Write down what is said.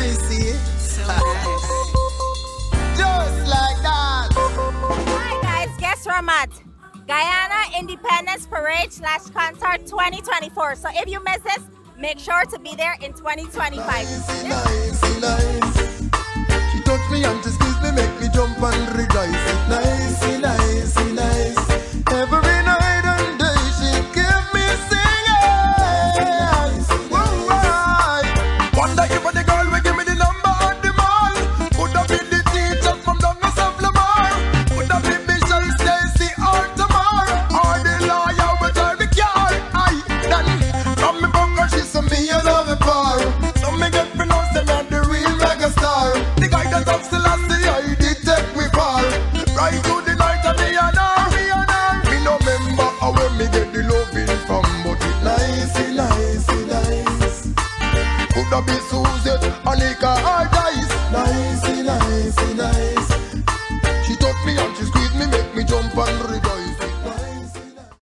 nice, see? So nice. Just like that. Hi guys, guess where I'm at? Guyana Independence Parade / Concert 2024. So if you miss this, make sure to be there in 2025. Nice. She touched me and she squeezed me, make me jump and rejoice. Nice. Every night and day she give me singing. Wonder if the girl will give me the number at the mall. Could have been the teacher from Douglas of Lamar. Could have been Bishop Stacy or Tamar. Or the lawyer will drive the car. Then from me bunker she saw me a love the bar. So me get pronounced them at the real mega star. The guy that talks the last day I did take me far. Right to the night of me and her. Me no remember how when me get the loving from, but it nice. Could have been Susan, Anika, or